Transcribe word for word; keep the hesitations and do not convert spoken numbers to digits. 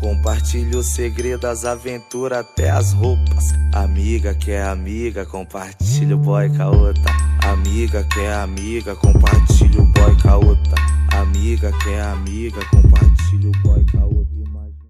Compartilha o segredo, as aventuras, até as roupas. Amiga que é amiga, compartilha o boy com a outra. Amiga que é amiga, compartilha o boy com a outra. Amiga que é amiga, compartilha o boy com a outra.